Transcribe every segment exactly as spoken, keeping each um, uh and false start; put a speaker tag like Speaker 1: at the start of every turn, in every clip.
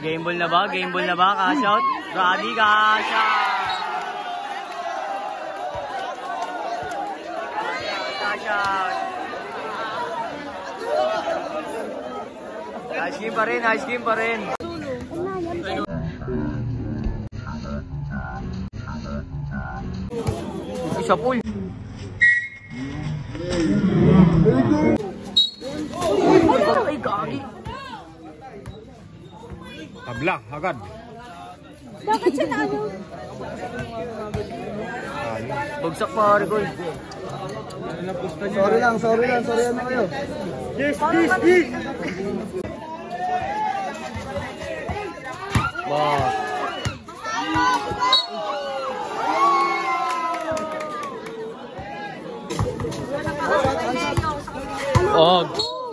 Speaker 1: Game ball na ba? Game ball na ba? Cash out. Brady, cash out. Cash out. Ice cream pa rin, ice cream pa rin. Isa pool. Ay, gagi.
Speaker 2: Tabla, agad.
Speaker 3: Bakit siya na ano?
Speaker 1: Bagsak pa, Rigol.
Speaker 4: Sorry lang, sorry lang, sorry ano kayo.
Speaker 2: Yes, yes, yes.
Speaker 1: Wow. Og.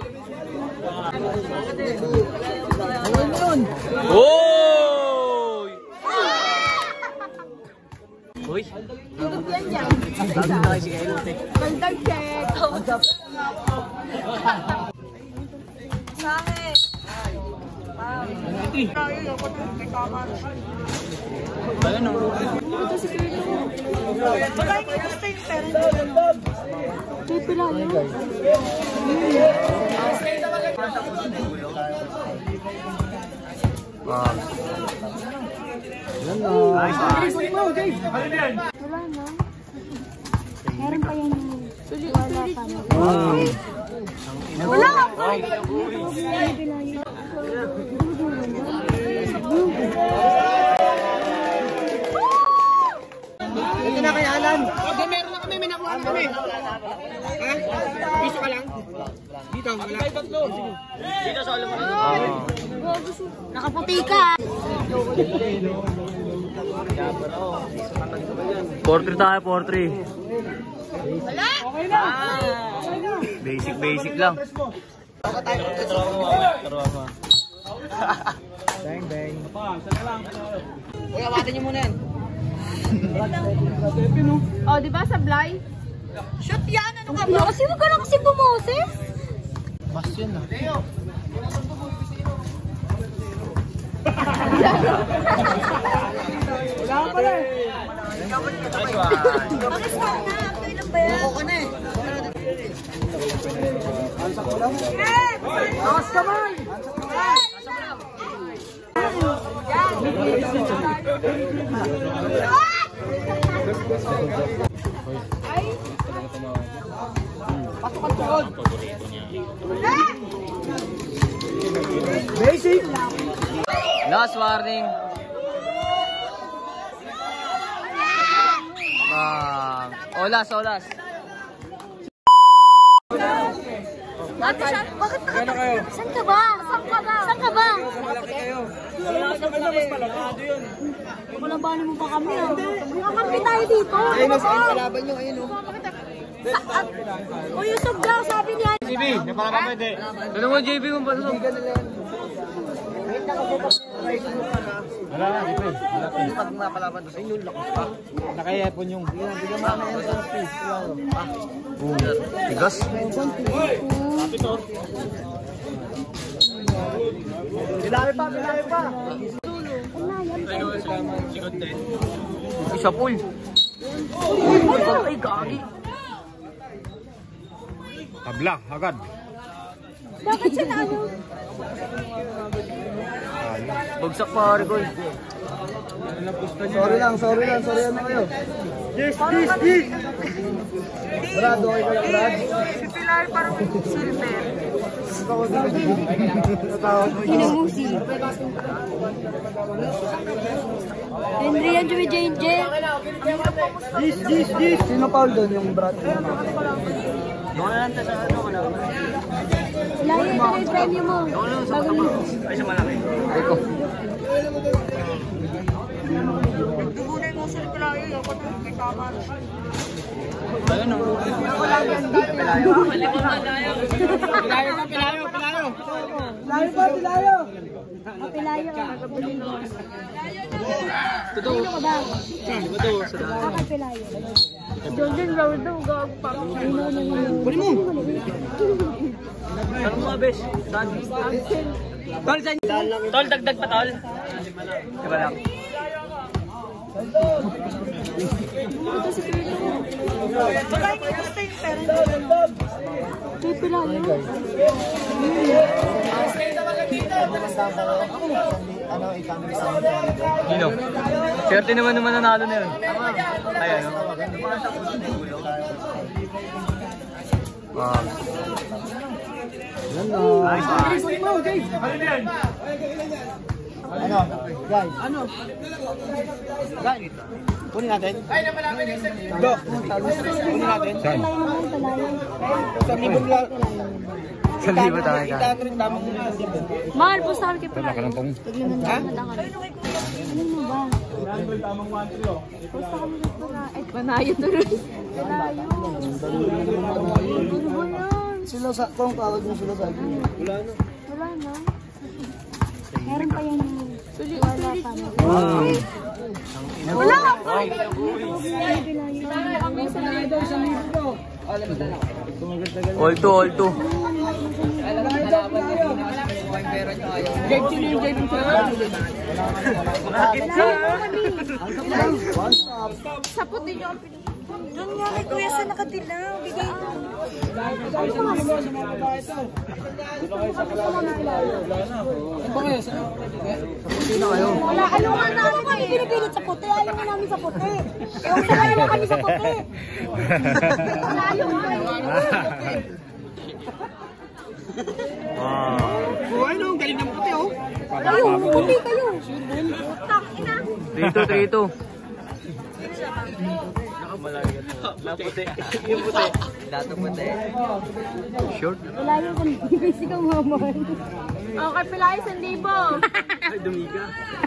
Speaker 1: Oy! Uy. Dami na si Elote.
Speaker 3: Bandang check. Bakit?
Speaker 1: Ayun o.
Speaker 3: Ito si Kirito. Bakit yung gusto yung parent? May pila yun.
Speaker 1: Wow.
Speaker 4: Yan na.
Speaker 1: Nice one.
Speaker 3: Wala na. Meron pa yan. Wala pa na. Wala ka pa. May pila yun.
Speaker 4: Ito na kay Alan.
Speaker 2: Okay, meron na kami, may nakuha na kami. Ha? Piso ka lang? Dito, wala. Dito sa alam mo na.
Speaker 3: Nakaputi ka.
Speaker 1: four three tayo, four three.
Speaker 3: Wala.
Speaker 1: Basic, basic lang.
Speaker 4: Bang, bang.
Speaker 2: Uy, awatin niyo muna yan.
Speaker 3: Oh, di ba sablay? Shoot yan! Ano ka ba? Kasi huwag ka na kasi bumoses.
Speaker 4: Mas yun ah.
Speaker 2: Wala ka pala eh.
Speaker 1: Nice one.
Speaker 3: Bakit ka na? Kailan ba yan?
Speaker 2: Ako ka na eh.
Speaker 3: Takas kamay! Ay!
Speaker 2: Pasok ang tukod.
Speaker 4: Basic!
Speaker 1: Last warning. Bang. Olas, olas.
Speaker 3: Ate siya, bakit
Speaker 2: Kaya na kayo.
Speaker 3: saan ka ba? Saan ka ba? Saan ka ba?
Speaker 2: Malaki kayo. Mas malaki yun.
Speaker 3: Malabanan mo pa kami ah. Makakampi tayo dito.
Speaker 2: Ayun, mas ayun kalaban nyo. Ayun o.
Speaker 3: Saan? O Yusuf daw, sabi niya.
Speaker 1: J B, napaka pwede. Tanong mo J B kung paano.
Speaker 2: Wala na, di pwede.
Speaker 4: Pag mapalaban to sa inyo, lakas pa.
Speaker 2: Nakayepon yung...
Speaker 4: Bigyan mo kami ng space.
Speaker 1: Tigas.
Speaker 4: Bilahe pa, bilahe pa.
Speaker 1: Isa pool. Ay, gagi.
Speaker 2: Tabla, agad.
Speaker 3: Bakit siya na ano?
Speaker 1: Bagsak pa, Rigol.
Speaker 4: Sorry lang, sorry lang, sorry ano kayo.
Speaker 2: Yes, yes, yes.
Speaker 4: Brad, okay ka lang, Brad?
Speaker 3: Si Pilar parang silver.
Speaker 4: Natawag mo.
Speaker 3: Hinamusi. Henry yan, Joey J J.
Speaker 4: Yes, yes, yes. Sino Paul doon, yung Brad?
Speaker 1: Doon na lang tayo sa ano, ano.
Speaker 3: Layo na yung premyo mo.
Speaker 1: Doon lang sa mataba. Ay, sa malaki.
Speaker 4: Eko.
Speaker 3: Dugunin mo sa Pilayo, yung may tama.
Speaker 1: Ayun o.
Speaker 2: Pilayo ka, pilayo, pilayo.
Speaker 4: Pilayo pa, pilayo.
Speaker 3: Kapilayo.
Speaker 1: Totoo.
Speaker 3: Sino ka ba?
Speaker 1: Totoo. Sa daan.
Speaker 3: Kapilayo. Jordan Road daw, gag pa. Ano na yun?
Speaker 2: Kunin mo.
Speaker 1: Ano mga bes? Saan?
Speaker 2: Tol, saan?
Speaker 1: Tol, dagdag pa tol. Diba lang?
Speaker 3: Wala yung gusto yung pera. May pila yun.
Speaker 4: Ano, ikamili sa amin.
Speaker 1: Dino. Swerte naman naman nanalo na yun. Ay, ano? Wow. Nice one.
Speaker 4: Ano, guys? Ano? Guys, kunin natin. Ay, naman namin yung Do. Kunin natin. Saan? Sa libon lang.
Speaker 1: Sa libo tayo ka.
Speaker 4: Itatrin tamang
Speaker 3: Mahal po sa akin kay pala.
Speaker 4: Ha?
Speaker 3: Ano mo ba? Posta kami kay pala. Eh, manayo tuloy. Manayo. Ano ba yan?
Speaker 4: Sila sa, kung tawag mo sila sa akin. Wala na.
Speaker 3: Wala na. Meron pa yan yung wala pa. Wala ka pa! Kami sa libo, sa libo.
Speaker 1: All two, all two.
Speaker 3: Sa puti nyo. Doon nga kay Kuya sa nakatilaw. Bigay ito. Wala, ano nga namin kami pinipilit sa puti. Ayaw nga namin sa puti. Ewan ko ayaw kami sa puti. Wala, ayaw nga.
Speaker 1: Wow.
Speaker 2: Oh, ano, galing ng puti, oh.
Speaker 3: Kayo, puti kayo. Utang, ina.
Speaker 1: three two, three two. Naputi. Yung puti. Dato puti. Short?
Speaker 3: Wala yung kanibig si kamaman. Okay, pilay, sandibo.
Speaker 1: Ay, dumiga.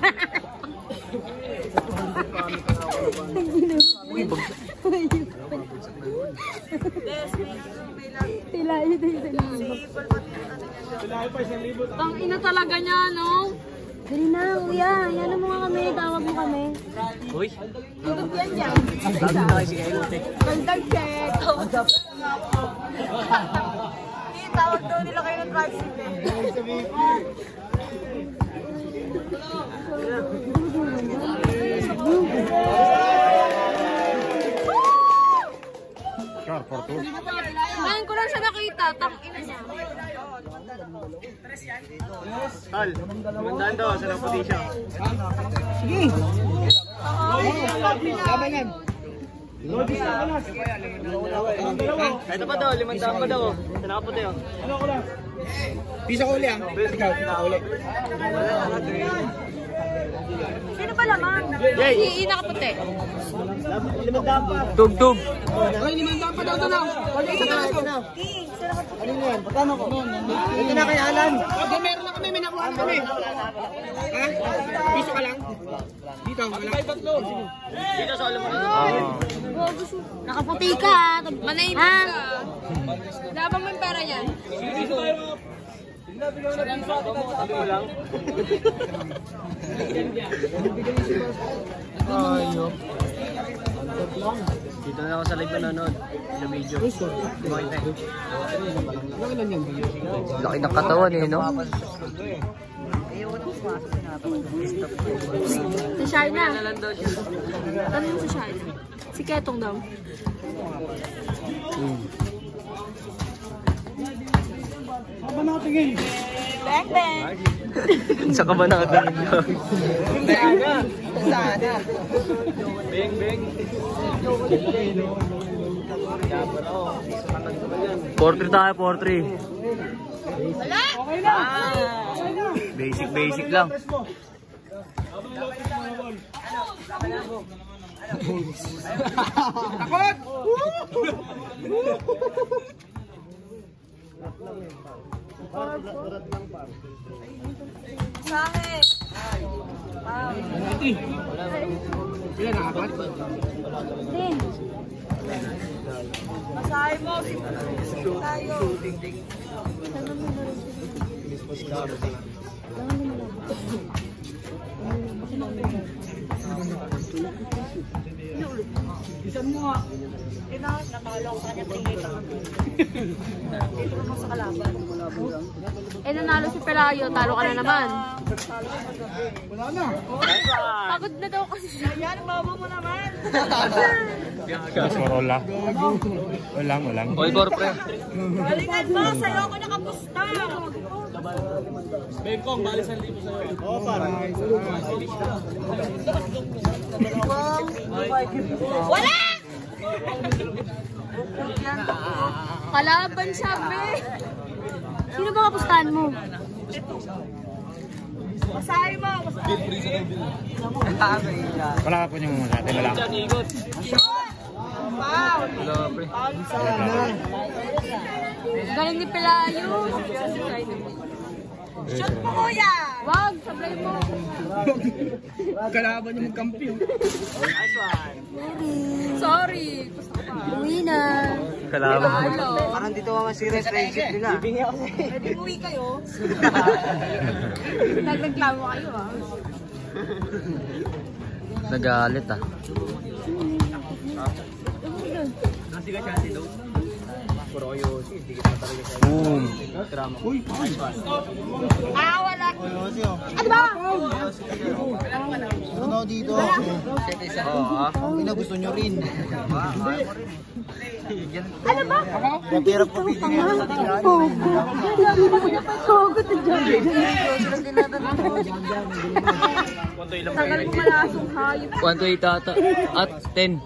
Speaker 3: Pilay, sandibo. Tang ina talaga niya, no? Dali na, kuya. Yan mo nga kami. Tawag mo kami.
Speaker 1: Uy.
Speaker 3: Tutup yan dyan.
Speaker 1: Tawag na kayo si Elote.
Speaker 3: Gandang check. Tawag daw nila kayo ng tricycle. Ngayon ko lang siya nakita. Tang ina niya.
Speaker 1: Tal, mandaan daw sa naputi siya.
Speaker 2: Sige. Labanan.
Speaker 1: Ito pa daw, limandaan pa daw. Sa nakaputi oh.
Speaker 2: Pisa ko uli, ah. Ikaw, uli.
Speaker 3: Sino ba lamang?
Speaker 1: Yay!
Speaker 3: Ii nakaputi.
Speaker 1: Tug, tug.
Speaker 2: Ay, limandaan pa daw ito na. Wala isa na ito.
Speaker 3: Ii, sino nakaputi?
Speaker 4: Ano yan? Pagkano ko? Ito na kay Alan.
Speaker 2: Okay, meron na kami, may nakuha na kami. Ha? Piso ka lang? Dito, wala.
Speaker 1: Dito sa alam mo na.
Speaker 3: Nakaputi ka. Manahimik ka. Labang mo yung pera niyan.
Speaker 1: Ayok. Dito na ako sa live nanonood. Sa video. Makita eh. Laki ng katawan eh, no?
Speaker 3: Si Shaina. Tanong mo si Shaina. Si Ketong daw.
Speaker 1: Hmm.
Speaker 2: Saan ba nakatingin?
Speaker 3: Bang, bang.
Speaker 1: Sa ka ba nakatingin ko?
Speaker 2: Sana. Sana.
Speaker 1: Beng, beng. four three tayo, four three.
Speaker 3: Wala.
Speaker 2: Okay na.
Speaker 1: Basic, basic lang.
Speaker 2: Takot!
Speaker 3: Sa akin.
Speaker 2: Sila nakapat?
Speaker 3: Din. Masahe mo. Tayo.
Speaker 2: Isan mo nga.
Speaker 3: na, natalo ako sa kanya three eight. Ito mo sa kalaban. Eh, nanalo si Pelayo, talo ka na naman.
Speaker 4: Wala na.
Speaker 3: Pagod na daw kasi siya. Yan, babo mo naman.
Speaker 5: Corolla. Walang, walang.
Speaker 1: All four pre.
Speaker 3: Galingan mo, sa'yo ako nakapusta.
Speaker 2: Bengkong, balisan libo sa'yo.
Speaker 4: Oo, para.
Speaker 3: Wala! Kalaban siya, be. Sino ba kapustahan mo? Masahe mo, masahe.
Speaker 5: Wala ka po yung mga atin. Wala.
Speaker 3: Wow!
Speaker 1: Wala pre.
Speaker 3: Galing ni Pelayo. Shoot mo, kuya! Wag, sablay mo.
Speaker 4: Kalaban niya magkampi.
Speaker 1: Nice one.
Speaker 3: Sorry. Uwi na.
Speaker 1: Kalaban.
Speaker 2: Parang dito ka masira yung friendship nila.
Speaker 3: Pwede uwi kayo. Nagreklamo kayo ah.
Speaker 1: Nagalit ah.
Speaker 2: Nasi ka siya daw. Puro kayo, hindi kita talaga siya.
Speaker 1: Boom.
Speaker 2: Drama.
Speaker 4: Uy, uy.
Speaker 3: Ah, wala. Ano ba?
Speaker 4: Ano dito?
Speaker 1: Oo ah.
Speaker 4: Ina gusto nyo rin.
Speaker 3: Ano ba?
Speaker 4: Pero po pili nyo sa tingnan.
Speaker 3: Pogo to dyan. Tagal mo malasong hayop.
Speaker 1: one to eight ata. At ten.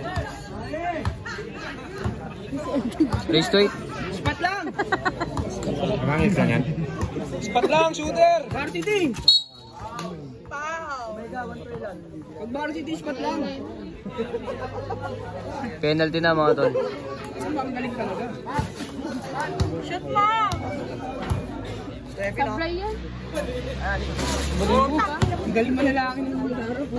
Speaker 1: Race to eight.
Speaker 2: Spat lang!
Speaker 5: Kamangit lang yan.
Speaker 2: Spat lang, shooter! Varsity! Pag varsity, spat lang.
Speaker 1: Penalty na mga tol.
Speaker 2: Ang galing talaga.
Speaker 3: Shoot mo! Sablay yan.
Speaker 2: Ang galing manalaki ng mga laro po.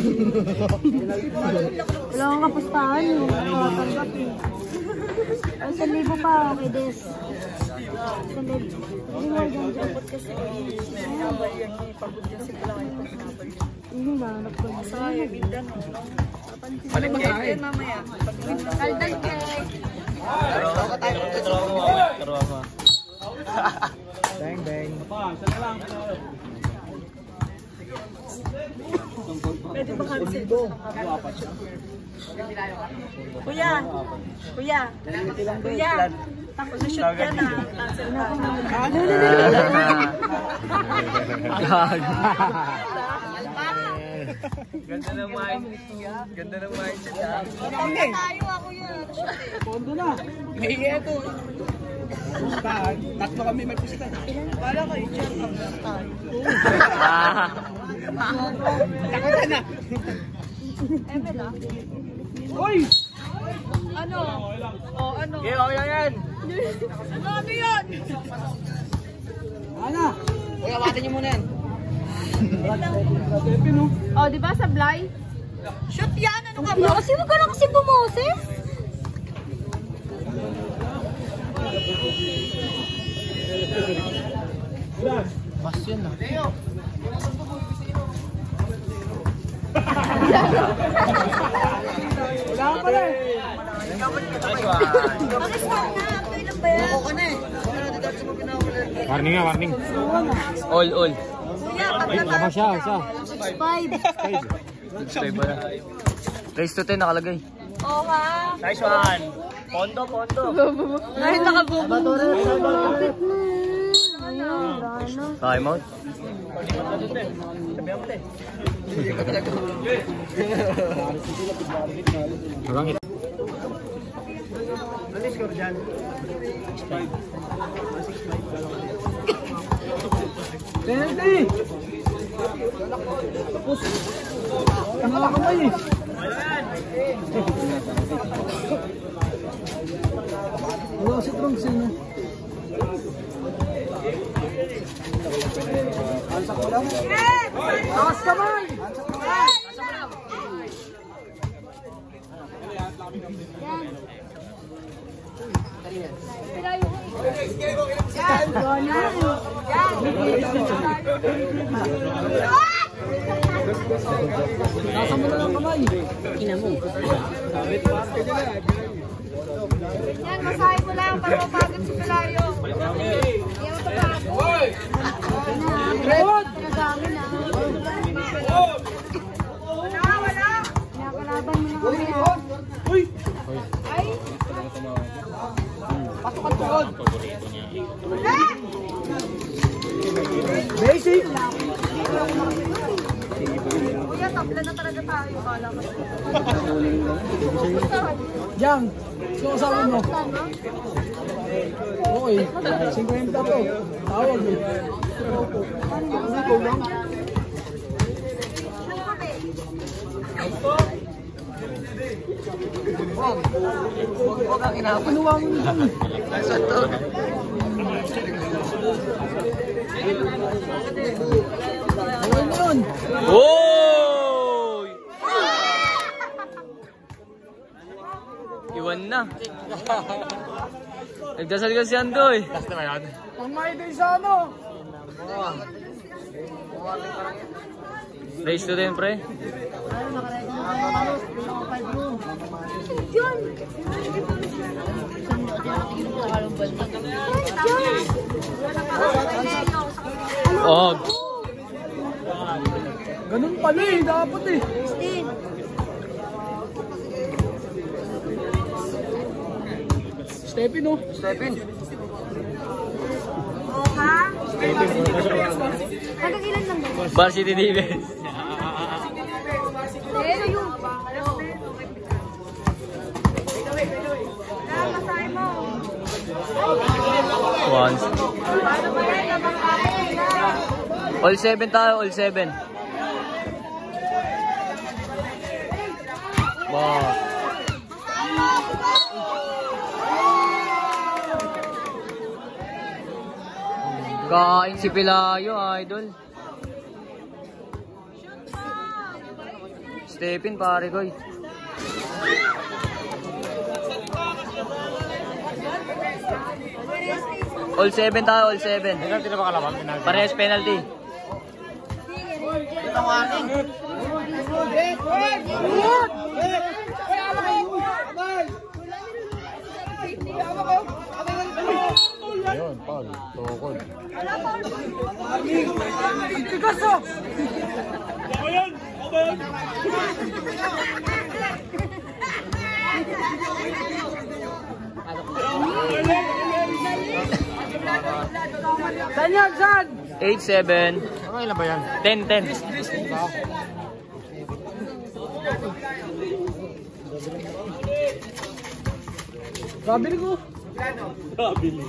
Speaker 3: Wala kang kapustahan eh. Nakatanggap eh. Ay, sa libo pa, okay, Des. Sa libo. Hindi mo dyan dyan. Hindi na, hanap ko na. Sa'yo, Mindan.
Speaker 2: Balik kayo.
Speaker 3: Kaldan kay.
Speaker 1: Taro mo.
Speaker 4: Bang, bang.
Speaker 3: Pwede ba cancel? Kuya! Kuya! Kuya! Pag-shoot yan ah. Cancel na.
Speaker 1: Ganda ng mind. Ganda ng mindset ah.
Speaker 3: Hindi tayo ako yan.
Speaker 2: Pondo na. May ito. Pustahan. Tatlo kami may pustahan.
Speaker 3: Wala ko yung chat ang pustahan.
Speaker 2: Takot ka na.
Speaker 3: Emel ah.
Speaker 2: Uy!
Speaker 3: Ano? O ano?
Speaker 1: Okay, okay lang yan.
Speaker 3: Ano ano yun?
Speaker 2: Ana! Uy, awatin niyo muna yan.
Speaker 3: O, di ba sablay? Shoot yan! Ano ka ba? Kasi huwag ka na kasi bumoses.
Speaker 4: Mas yun na.
Speaker 2: Wala ka pala eh.
Speaker 1: Nice one.
Speaker 3: Bakit na? Kailan ba yan?
Speaker 2: Ako na eh.
Speaker 5: Warning nga, warning.
Speaker 1: All, all.
Speaker 3: Kuya, pag
Speaker 5: Tama siya, isa.
Speaker 3: Five.
Speaker 1: Subscribe mo na. Race to ten nakalagay.
Speaker 3: Oo ha.
Speaker 1: Nice one. Pondo, pondo.
Speaker 3: Dahil nakabubo.
Speaker 1: Time out.
Speaker 5: Kamangit.
Speaker 2: Ano score dyan? Penalty! Tapos, tanga kamay eh. Wala kasi trunks eh. Ansak mo lang. Takas kamay! Nasa mo na lang kamay. Ina mo.
Speaker 3: Yan, masahe ko lang para mapagod si Pelayo. Hindi mo tapos. Red! Nagamit na. Wala, wala. Nakalaban mo na kami ha.
Speaker 4: Uy!
Speaker 3: Ay!
Speaker 4: Pasok ang tuhod!
Speaker 3: Ah!
Speaker 4: Basic!
Speaker 3: Kuya, tabla na talaga tayo. Kala ko.
Speaker 4: Yang! Sino kasama mo? Okay, fifty po. Tawag eh. Hindi ko lang. Huwag ang inahapon. Pinuwa mo nito. Nasa to. Huwag mo yun.
Speaker 1: Oy! Iwan na. Nagdasal ka si Ando eh.
Speaker 5: Last na ba yan?
Speaker 4: Pang may day sa ano?
Speaker 1: Race to din, pre.
Speaker 3: John!
Speaker 1: Oh.
Speaker 4: Ganun pala eh, dapat eh. Stepin oh. Stepin.
Speaker 3: Oo ha? Hanggang ilan lang ba?
Speaker 1: Varsity Davis.
Speaker 3: Eh, yun. Ah, masahe mo.
Speaker 1: Once.
Speaker 3: Paano ba yan? Nabangkain na.
Speaker 1: All seven tayo, all seven. Wow. Kain si Pelayo, idol. Stepin, pare ko. All seven tayo, all seven.
Speaker 5: Penalty na ba kalabang? Penalty.
Speaker 1: Parehas penalty.
Speaker 5: Ayun, Paul. Tukod.
Speaker 4: Picasso! Saan yan? Saan?
Speaker 1: eight seven.
Speaker 5: Ano ilan ba yan?
Speaker 1: ten ten.
Speaker 4: Kabili ko. Kabili.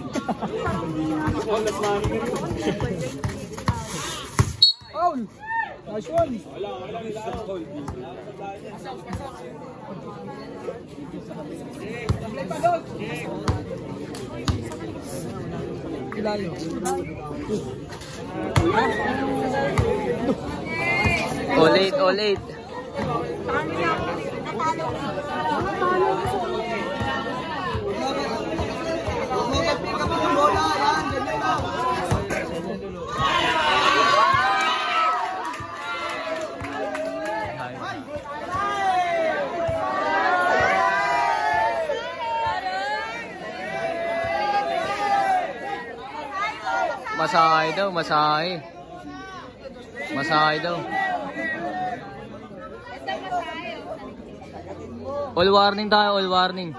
Speaker 4: Paul! Nice one! Kilayo.
Speaker 1: All eight, all eight. Masahe daw, masahe. Masahe daw. All warning tayo, all warning.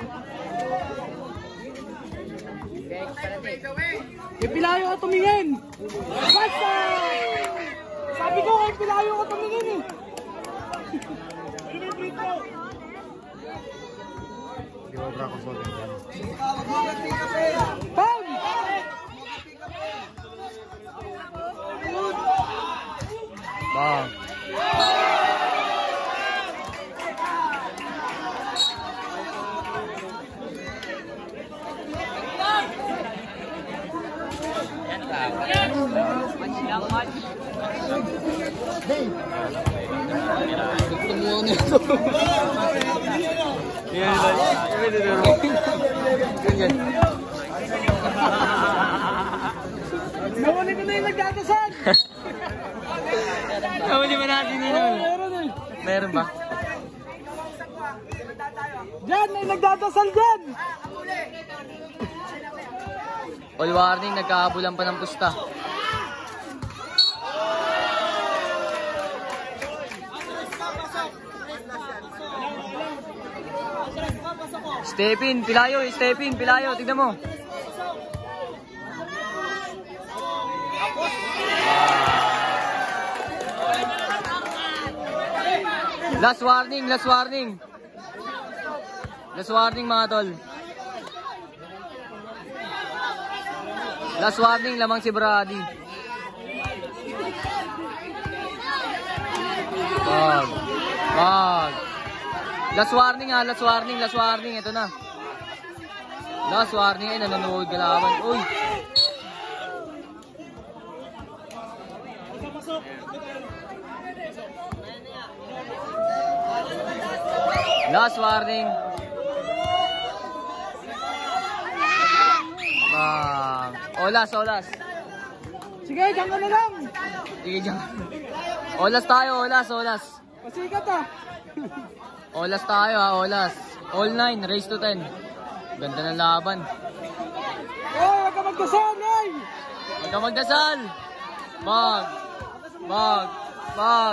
Speaker 4: Kay Pilayo ka tumingin! Basta! Sabi ko kay Pilayo ka tumingin eh!
Speaker 5: Di ba bra consulting dyan?
Speaker 4: Pam!
Speaker 1: Bang.
Speaker 4: Nawali ko na yung nagdadasal!
Speaker 1: Nawali ba natin yun?
Speaker 4: Oo, meron eh!
Speaker 1: Meron ba?
Speaker 4: Di Diyan, may nagdadasal dyan.
Speaker 1: All warning, nagkahabulan pa ng pusta. Step in, Pilayo, step in, Pilayo, tignan mo. Last warning, last warning. Last warning mga tol. Last warning lamang si Brady. Wag. Wag. Last warning ha, last warning, last warning. Ito na. Last warning ay nanonood kalaban. Uy. Last warning. Bang. Olas, olas.
Speaker 4: Sige, dyan ka na lang.
Speaker 1: Sige, dyan. Olas tayo, olas, olas.
Speaker 4: Pasikat ah.
Speaker 1: Olas tayo ha, olas. All nine, race to ten. Ganda ng laban.
Speaker 4: Oh, wag ka magdasal, ay!
Speaker 1: Huwag ka magdasal. Bag. Bag. Bag.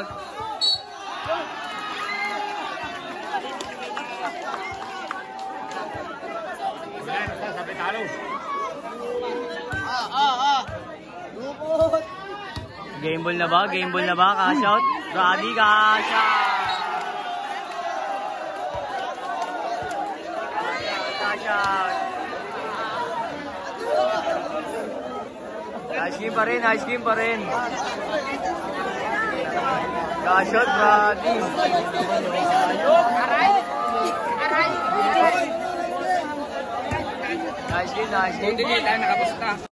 Speaker 5: Sabi talo.
Speaker 1: Game ball na ba? Game ball na ba? Cash out. Brady, cash out. Cash out. Ice cream pa rin, ice cream pa rin. Cash out, Brady. Ice cream, ice cream.
Speaker 2: Hindi tayo nakapusta.